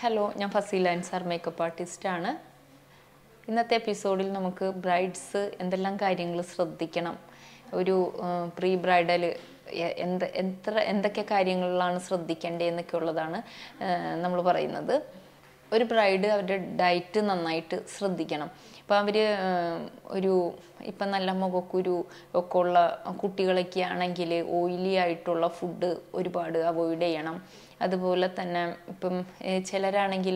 Hello, ഞാൻ Faseela Ansar makeup ആർട്ടിസ്റ്റാണ്. ഇന്നത്തെ എപ്പിസോഡിൽ നമുക്ക് ബ്രൈഡ്സ് എന്തെല്ലാം കാര്യങ്ങൾ ശ്രദ്ധിക്കണം, ഒരു പ്രീ ബ്രൈഡൽ എന്തൊക്കെ കാര്യങ്ങളിലാണ് ശ്രദ്ധിക്കേണ്ടതെന്നൊക്കെ ഉള്ളതാണ് നമ്മൾ പറയുന്നത്. ഒരു ബ്രൈഡ് അവരുടെ ഡയറ്റ് നന്നായിട്ട് ശ്രദ്ധിക്കണം. ഇപ്പോൾ അവർ ഇപ്പം നല്ല മുഖക്കുരു ഒക്കെ ഉള്ള കുട്ടികളൊക്കെ ആണെങ്കിൽ ഓയിലി ആയിട്ടുള്ള ഫുഡ് ഒരുപാട് അവോയ്ഡ് ചെയ്യണം. അതുപോലെ തന്നെ ഇപ്പം ചിലരാണെങ്കിൽ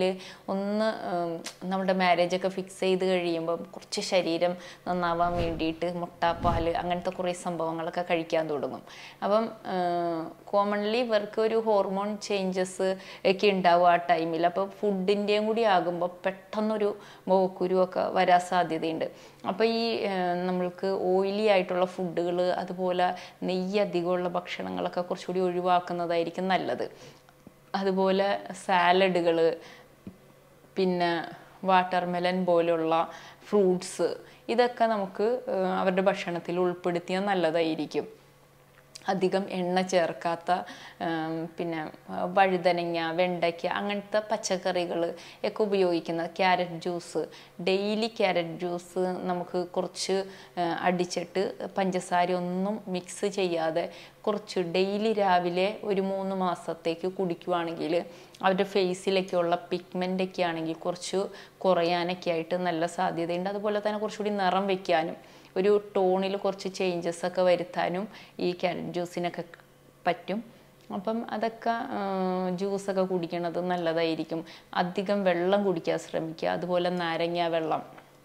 നമ്മുടെ മാരേജൊക്കെ ഫിക്സ് ചെയ്ത് കഴിയുമ്പം കുറച്ച് ശരീരം നന്നാവാൻ വേണ്ടിയിട്ട് മുട്ട, പാല് അങ്ങനത്തെ കുറേ സംഭവങ്ങളൊക്കെ കഴിക്കാൻ തുടങ്ങും. അപ്പം കോമൺലി ഇവർക്ക് ഒരു ഹോർമോൺ ചേഞ്ചസ് ഒക്കെ ഉണ്ടാവും ആ ടൈമിൽ. അപ്പോൾ ഫുഡിൻ്റെയും കൂടി ആകുമ്പോൾ പെട്ടെന്നൊരു മുഖക്കുരുവൊക്കെ വരാൻ സാധ്യതയുണ്ട്. അപ്പോൾ ഈ നമ്മൾക്ക് ഓയിലി ആയിട്ടുള്ള ഫുഡുകൾ, അതുപോലെ നെയ്യ് അധികമുള്ള ഭക്ഷണങ്ങളൊക്കെ കുറച്ചുകൂടി ഒഴിവാക്കുന്നതായിരിക്കും നല്ലത്. അതുപോലെ സാലഡുകൾ, പിന്നെ വാട്ടർമെലൻ പോലുള്ള ഫ്രൂട്ട്സ്, ഇതൊക്കെ നമുക്ക് അവരുടെ ഭക്ഷണത്തിൽ ഉൾപ്പെടുത്തിയാൽ നല്ലതായിരിക്കും. അധികം എണ്ണ ചേർക്കാത്ത പിന്നെ വഴുതനങ്ങ, വെണ്ടയ്ക്ക അങ്ങനത്തെ പച്ചക്കറികൾ ഒക്കെ ഉപയോഗിക്കുന്നത്. Carrot juice, daily carrot juice നമുക്ക് കുറച്ച് അടിച്ചിട്ട് പഞ്ചസാര ഒന്നും മിക്സ് ചെയ്യാതെ കുറച്ച് ഡെയിലി രാവിലെ ഒരു 3 മാസത്തേക്ക് കുടിക്കുവാണെങ്കിൽ അവരുടെ ഫേസിലൊക്കെയുള്ള പിഗ്മെൻ്റൊക്കെ ആണെങ്കിൽ കുറച്ച് കുറയാനൊക്കെ ആയിട്ട് നല്ല സാധ്യതയുണ്ട്. അതുപോലെ തന്നെ കുറച്ചുകൂടി നിറം വയ്ക്കാനും ഒരു ടോണിൽ കുറച്ച് ചേഞ്ചസ് ഒക്കെ വരുത്താനും ഈ ക്യാരറ്റ് ജ്യൂസിനൊക്കെ പറ്റും. അപ്പം അതൊക്കെ ജ്യൂസൊക്കെ കുടിക്കണത് നല്ലതായിരിക്കും. അധികം വെള്ളം കുടിക്കാൻ ശ്രമിക്കുക. അതുപോലെ നാരങ്ങ വെള്ളം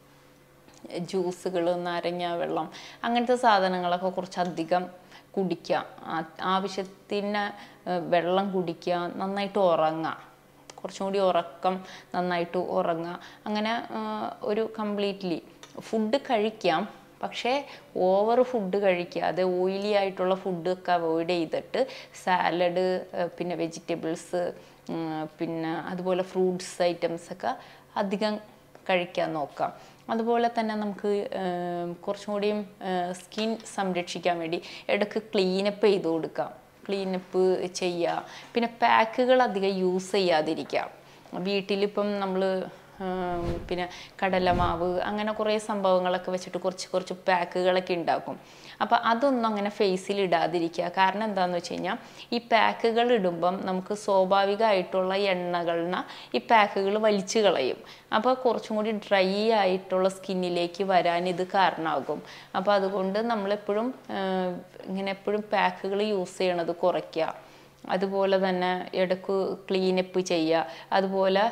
ജ്യൂസുകൾ, നാരങ്ങ വെള്ളം അങ്ങനത്തെ സാധനങ്ങളൊക്കെ കുറച്ചധികം കുടിക്കുക. ആവശ്യത്തിന് വെള്ളം കുടിക്കുക, നന്നായിട്ട് ഉറങ്ങുക, കുറച്ചും കൂടി ഉറക്കം, നന്നായിട്ട് ഉറങ്ങുക. അങ്ങനെ ഒരു കംപ്ലീറ്റ്ലി ഫുഡ് കഴിക്കാം, പക്ഷേ ഓവർ ഫുഡ് കഴിക്കാതെ ഓയിലി ആയിട്ടുള്ള ഫുഡൊക്കെ അവോയ്ഡ് ചെയ്തിട്ട് സാലഡ്, പിന്നെ വെജിറ്റബിൾസ്, പിന്നെ അതുപോലെ ഫ്രൂട്ട്സ് ഐറ്റംസൊക്കെ അധികം കഴിക്കാൻ നോക്കാം. അതുപോലെ തന്നെ നമുക്ക് കുറച്ചും കൂടിയും സ്കിൻ സംരക്ഷിക്കാൻ വേണ്ടി ഇടയ്ക്ക് ക്ലീനപ്പ് ചെയ്ത് കൊടുക്കാം. ക്ലീനപ്പ് ചെയ്യുക. പിന്നെ പാക്കുകൾ അധികം യൂസ് ചെയ്യാതിരിക്കുക. വീട്ടിലിപ്പം നമ്മൾ പിന്നെ കടലമാവ് അങ്ങനെ കുറേ സംഭവങ്ങളൊക്കെ വെച്ചിട്ട് കുറച്ച് പാക്കുകളൊക്കെ ഉണ്ടാക്കും. അപ്പോൾ അതൊന്നും അങ്ങനെ ഫേസിൽ ഇടാതിരിക്കുക. കാരണം എന്താണെന്ന് വെച്ച് കഴിഞ്ഞാൽ ഈ പാക്കുകൾ ഇടുമ്പം നമുക്ക് സ്വാഭാവികമായിട്ടുള്ള എണ്ണകളിൽ ഈ പാക്കുകൾ വലിച്ചു കളയും. അപ്പോൾ കുറച്ചും കൂടി ഡ്രൈ ആയിട്ടുള്ള സ്കിന്നിലേക്ക് വരാൻ ഇത് കാരണമാകും. അപ്പോൾ അതുകൊണ്ട് നമ്മളെപ്പോഴും എപ്പോഴും പാക്കുകൾ യൂസ് ചെയ്യണത് കുറയ്ക്കുക. അതുപോലെ തന്നെ ഇടയ്ക്ക് ക്ലീനപ്പ് ചെയ്യുക. അതുപോലെ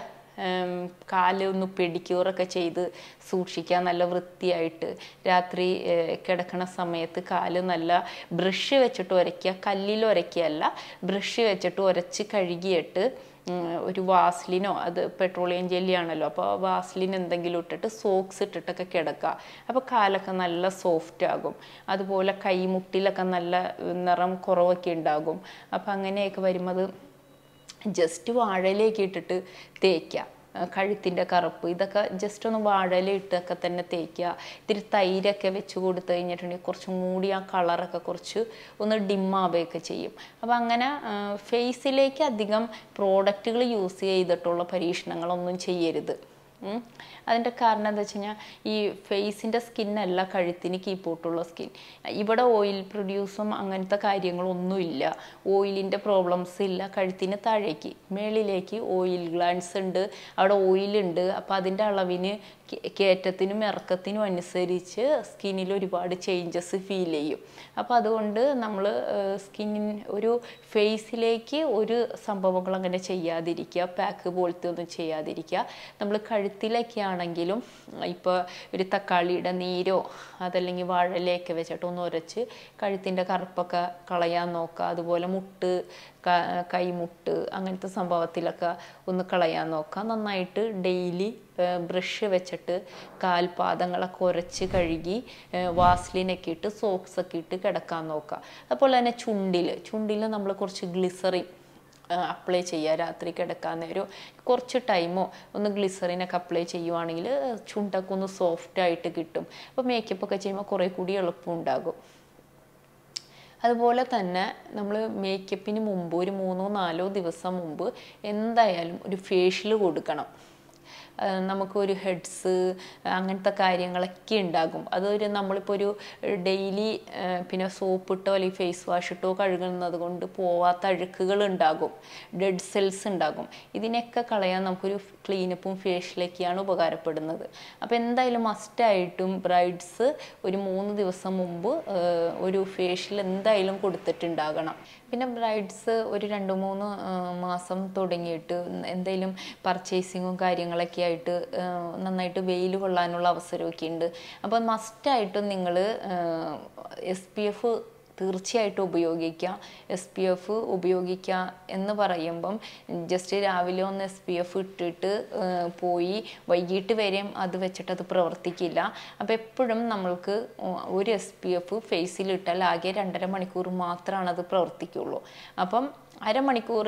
കാല് ഒന്ന് പെഡിക്യൂറൊക്കെ ചെയ്ത് സൂക്ഷിക്കുക, നല്ല വൃത്തിയായിട്ട്. രാത്രി കിടക്കണ സമയത്ത് കാല് നല്ല ബ്രഷ് വെച്ചിട്ട് ഉരയ്ക്കുക. കല്ലിൽ ഉരയ്ക്കുകയല്ല, ബ്രഷ് വെച്ചിട്ട് ഉരച്ച് കഴുകിയിട്ട് ഒരു വാസ്ലിനോ, അത് പെട്രോളിയം ജെല്ലിയാണല്ലോ, അപ്പോൾ വാസ്ലിൻ എന്തെങ്കിലും ഇട്ടിട്ട് സോക്സ് ഇട്ടിട്ടൊക്കെ കിടക്കുക. അപ്പോൾ കാലൊക്കെ നല്ല സോഫ്റ്റ് ആകും. അതുപോലെ കൈമുട്ടിലൊക്കെ നല്ല നിറം കുറവൊക്കെ ഉണ്ടാകും. അപ്പോൾ അങ്ങനെയൊക്കെ വരുമ്പോൾ ജസ്റ്റ് വാഴയിലേക്ക് ഇട്ടിട്ട് തേക്കുക. കഴുത്തിൻ്റെ കറുപ്പ് ഇതൊക്കെ ജസ്റ്റ് ഒന്ന് വാഴയില ഇട്ടൊക്കെ തന്നെ തേക്കുക. ഇത്തിരി തൈരൊക്കെ വെച്ച് കൊടുത്തു കഴിഞ്ഞിട്ടുണ്ടെങ്കിൽ കുറച്ചും കൂടി ആ കളറൊക്കെ കുറച്ച് ഒന്ന് ഡിമ്മാവുകയൊക്കെ ചെയ്യും. അപ്പോൾ അങ്ങനെ ഫേസിലേക്ക് അധികം പ്രോഡക്റ്റുകൾ യൂസ് ചെയ്തിട്ടുള്ള പരീക്ഷണങ്ങളൊന്നും ചെയ്യരുത്. അതിൻ്റെ കാരണം എന്താ വെച്ച് കഴിഞ്ഞാൽ ഈ ഫേസിൻ്റെ സ്കിന്നല്ല കഴുത്തിന് കീപ്പോട്ടുള്ള സ്കിൻ. ഇവിടെ ഓയിൽ പ്രൊഡ്യൂസും അങ്ങനത്തെ കാര്യങ്ങളൊന്നുമില്ല. ഓയിലിൻ്റെ പ്രോബ്ലംസ് ഇല്ല. കഴുത്തിന് താഴേക്ക് മേളിലേക്ക് ഓയിൽ ഗ്ലാൻസ് ഉണ്ട്, അവിടെ ഓയിലുണ്ട്. അപ്പോൾ അതിൻ്റെ അളവിന് കയറ്റത്തിനും ഇറക്കത്തിനും അനുസരിച്ച് സ്കിന്നിൽ ഒരുപാട് ചേഞ്ചസ് ഫീൽ ചെയ്യും. അപ്പോൾ അതുകൊണ്ട് നമ്മൾ ഒരു ഫേസിലേക്ക് ഒരു സംഭവങ്ങൾ അങ്ങനെ ചെയ്യാതിരിക്കുക. പാക്ക് പോലത്തെ ഒന്നും ചെയ്യാതിരിക്കുക. നമ്മൾ കഴുത്തിലൊക്കെ ആണെങ്കിലും ഇപ്പോൾ ഒരു തക്കാളിയുടെ നീരോ അതല്ലെങ്കിൽ വാഴയിലയൊക്കെ വെച്ചിട്ട് ഒന്ന് ഉരച്ച് കഴുത്തിൻ്റെ കറുപ്പൊക്കെ കളയാൻ നോക്കുക. അതുപോലെ മുട്ട്, കൈമുട്ട് അങ്ങനത്തെ സംഭവത്തിലൊക്കെ ഒന്ന് കളയാൻ നോക്കുക. നന്നായിട്ട് ഡെയിലി ബ്രഷ് വെച്ചിട്ട് കാൽപാദങ്ങളൊക്കെ ഉരച്ച് കഴുകി വാസ്ലിനൊക്കെ ഇട്ട് സോക്സൊക്കെ ഇട്ട് കിടക്കാൻ നോക്കുക. അതുപോലെ തന്നെ ചുണ്ടിൽ നമ്മൾ കുറച്ച് ഗ്ലിസറിൻ അപ്ലൈ ചെയ്യുക. രാത്രി കിടക്കാൻ നേരം കുറച്ച് ടൈമോ ഒന്ന് ഗ്ലിസറിനൊക്കെ അപ്ലൈ ചെയ്യുവാണെങ്കിൽ ചുണ്ടൊക്കെ ഒന്ന് സോഫ്റ്റായിട്ട് കിട്ടും. അപ്പോൾ മേക്കപ്പൊക്കെ ചെയ്യുമ്പോൾ കുറേ കൂടി എളുപ്പമുണ്ടാകും. അതുപോലെ തന്നെ നമ്മൾ മേക്കപ്പിന് മുമ്പ് ഒരു 3-4 ദിവസം മുമ്പ് എന്തായാലും ഒരു ഫേഷ്യൽ കൊടുക്കണം. നമുക്കൊരു ഹെഡ്സ് അങ്ങനത്തെ കാര്യങ്ങളൊക്കെ ഉണ്ടാകും. അതൊരു നമ്മളിപ്പോൾ ഒരു ഡെയിലി പിന്നെ സോപ്പിട്ടോ അല്ലെങ്കിൽ ഫേസ് വാഷ് ഇട്ടോ കഴുകുന്നത് കൊണ്ട് പോവാത്ത അഴുക്കുകൾ ഉണ്ടാകും, ഡെഡ് സെൽസ് ഉണ്ടാകും. ഇതിനൊക്കെ കളയാൻ നമുക്കൊരു ക്ലീനപ്പും ഫേഷ്യലൊക്കെയാണ് ഉപകാരപ്പെടുന്നത്. അപ്പോൾ എന്തായാലും മസ്റ്റായിട്ടും ബ്രൈഡ്സ് ഒരു 3 ദിവസം മുമ്പ് ഒരു ഫേഷ്യൽ എന്തായാലും കൊടുത്തിട്ടുണ്ടാകണം. പിന്നെ ബ്രൈഡ്സ് ഒരു 2-3 മാസം തുടങ്ങിയിട്ട് എന്തെങ്കിലും പർച്ചേസിങ്ങും കാര്യങ്ങളൊക്കെ ആയിട്ട് നന്നായിട്ട് വെയിൽ കൊള്ളാനുള്ള അവസരമൊക്കെ ഉണ്ട്. അപ്പോൾ മസ്റ്റായിട്ടും നിങ്ങൾ SPF തീർച്ചയായിട്ടും ഉപയോഗിക്കുക. SPF ഉപയോഗിക്കുക എന്ന് പറയുമ്പം ജസ്റ്റ് രാവിലെ ഒന്ന് SPF ഇട്ടിട്ട് പോയി വൈകിട്ട് വരെയും അത് വെച്ചിട്ട് അത് പ്രവർത്തിക്കില്ല. അപ്പോൾ എപ്പോഴും നമ്മൾക്ക് ഒരു SPF ഫേസിലിട്ടാൽ ആകെ 2.5 മണിക്കൂർ മാത്രമാണ് അത് പ്രവർത്തിക്കുള്ളൂ. അപ്പം അരമണിക്കൂർ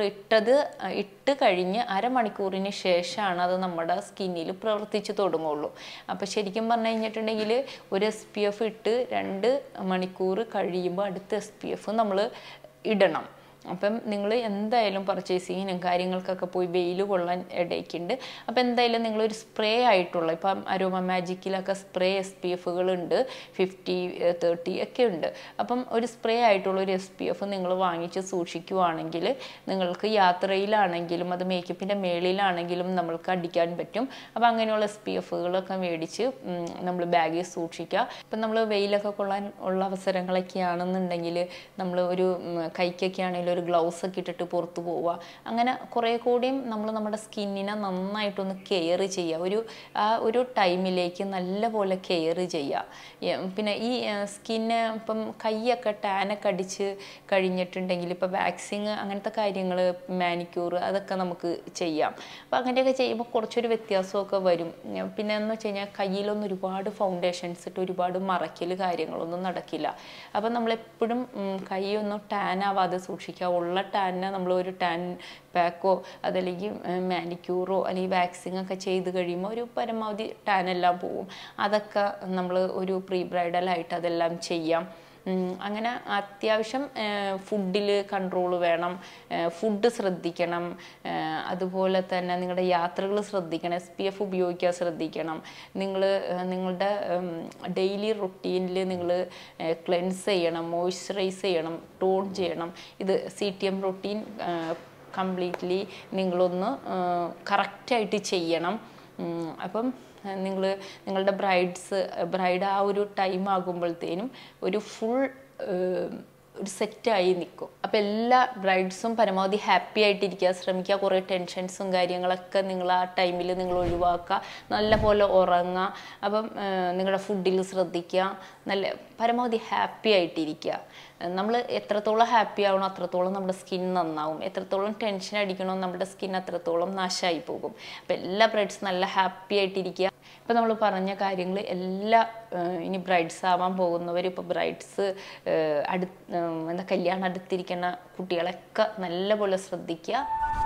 ഇട്ട് കഴിഞ്ഞ് അരമണിക്കൂറിന് ശേഷമാണ് അത് നമ്മുടെ സ്കിന്നിൽ പ്രവർത്തിച്ച് തുടങ്ങുള്ളൂ. അപ്പോൾ ശരിക്കും പറഞ്ഞു കഴിഞ്ഞിട്ടുണ്ടെങ്കിൽ ഒരു SPF ഇട്ട് 2 മണിക്കൂർ കഴിയുമ്പോൾ അടുത്ത SPF നമ്മൾ ഇടണം. അപ്പം നിങ്ങൾ എന്തായാലും പർച്ചേസിങ്ങിനും കാര്യങ്ങൾക്കൊക്കെ പോയി വെയിൽ കൊള്ളാൻ ഇടയ്ക്കുണ്ട്. അപ്പോൾ എന്തായാലും നിങ്ങളൊരു സ്പ്രേ ആയിട്ടുള്ള, ഇപ്പം അരോമ മാജിക്കിലൊക്കെ സ്പ്രേ SPFകളുണ്ട്, 50, 30 ഒക്കെ ഉണ്ട്. അപ്പം ഒരു സ്പ്രേ ആയിട്ടുള്ള ഒരു SPF നിങ്ങൾ വാങ്ങിച്ച് സൂക്ഷിക്കുവാണെങ്കിൽ നിങ്ങൾക്ക് യാത്രയിലാണെങ്കിലും അത് മേക്കപ്പിൻ്റെ മേളിലാണെങ്കിലും നമ്മൾക്ക് അടിക്കാൻ പറ്റും. അപ്പോൾ അങ്ങനെയുള്ള SPFകളൊക്കെ മേടിച്ച് നമ്മൾ ബാഗിൽ സൂക്ഷിക്കുക. ഇപ്പം നമ്മൾ വെയിലൊക്കെ കൊള്ളാൻ ഉള്ള അവസരങ്ങളൊക്കെ ആണെന്നുണ്ടെങ്കിൽ നമ്മൾ ഒരു കൈക്കൊക്കെ ആണെങ്കിലും ഒരു ഗ്ലൗസ് ഒക്കെ ഇട്ടിട്ട് പുറത്ത് പോവുക. അങ്ങനെ കുറേ കൂടിയും നമ്മൾ നമ്മുടെ സ്കിന്നിനെ നന്നായിട്ടൊന്ന് കെയർ ചെയ്യുക. ഒരു ടൈമിലേക്ക് നല്ലപോലെ കെയർ ചെയ്യുക. പിന്നെ ഈ സ്കിന്ന് ഇപ്പം കൈയൊക്കെ ടാനൊക്കെ അടിച്ച് കഴിഞ്ഞിട്ടുണ്ടെങ്കിൽ ഇപ്പോൾ വാക്സിങ് അങ്ങനത്തെ കാര്യങ്ങൾ, മാനിക്യൂർ അതൊക്കെ നമുക്ക് ചെയ്യാം. അപ്പോൾ അങ്ങനെയൊക്കെ ചെയ്യുമ്പോൾ കുറച്ചൊരു വ്യത്യാസമൊക്കെ വരും. പിന്നെ എന്ന് വെച്ച് കഴിഞ്ഞാൽ കയ്യിലൊന്നും ഒരുപാട് ഫൗണ്ടേഷൻസ് ഇട്ട് ഒരുപാട് മറയ്ക്കൽ കാര്യങ്ങളൊന്നും നടക്കില്ല. അപ്പം നമ്മളെപ്പോഴും കൈയൊന്നും ടാൻ ആവാതെ സൂക്ഷിക്കുക. ഉള്ള ടാനിനെ നമ്മൾ ഒരു ടാൻ പാക്കോ അതല്ലെങ്കിൽ മാനിക്യൂറോ അല്ലെങ്കിൽ വാക്സിങ് ഒക്കെ ചെയ്ത് കഴിയുമ്പോൾ ഒരു പരമാവധി ടാനെല്ലാം പോവും. അതൊക്കെ നമ്മൾ ഒരു പ്രീ ബ്രൈഡലായിട്ട് അതെല്ലാം ചെയ്യാം. അങ്ങനെ അത്യാവശ്യം ഫുഡിൽ കൺട്രോൾ വേണം, ഫുഡ് ശ്രദ്ധിക്കണം. അതുപോലെ തന്നെ നിങ്ങളുടെ യാത്രകൾ ശ്രദ്ധിക്കണം, SPF ഉപയോഗിക്കാൻ ശ്രദ്ധിക്കണം. നിങ്ങളുടെ ഡെയിലി റുട്ടീനിൽ നിങ്ങൾ ക്ലെൻസ് ചെയ്യണം, മോയ്സ്ചറൈസ് ചെയ്യണം, ടോൺ ചെയ്യണം. ഇത് CTM റുട്ടീൻ കംപ്ലീറ്റ്ലി നിങ്ങളൊന്ന് കറക്റ്റായിട്ട് ചെയ്യണം. അപ്പം നിങ്ങളുടെ ബ്രൈഡ് ആ ഒരു ടൈം ആകുമ്പോഴത്തേനും ഒരു ഫുൾ ഒരു സെറ്റായി നിൽക്കും. അപ്പോൾ എല്ലാ ബ്രൈഡ്സും പരമാവധി ഹാപ്പി ആയിട്ടിരിക്കുക ശ്രമിക്കുക. കുറേ ടെൻഷൻസും കാര്യങ്ങളൊക്കെ നിങ്ങൾ ആ ടൈമിൽ നിങ്ങൾ ഒഴിവാക്കുക. നല്ല പോലെ ഉറങ്ങുക. അപ്പം നിങ്ങളുടെ ഫുഡിൽ ശ്രദ്ധിക്കുക. പരമാവധി ഹാപ്പി ആയിട്ടിരിക്കുക. നമ്മൾ എത്രത്തോളം ഹാപ്പി ആവണോ അത്രത്തോളം നമ്മുടെ സ്കിൻ നന്നാവും. എത്രത്തോളം ടെൻഷൻ അടിക്കണോ നമ്മുടെ സ്കിൻ അത്രത്തോളം നാശമായി പോകും. അപ്പോൾ എല്ലാ ബ്രൈഡ്സും നല്ല ഹാപ്പി ആയിട്ടിരിക്കുക. ഇപ്പം നമ്മൾ പറഞ്ഞ കാര്യങ്ങൾ ഇനി ബ്രൈഡ്സ് ആവാൻ പോകുന്നവർ, ഇപ്പോൾ ബ്രൈഡ്സ് കല്യാണം അടുത്തിരിക്കുന്ന കുട്ടികളൊക്കെ നല്ലപോലെ ശ്രദ്ധിക്കുക.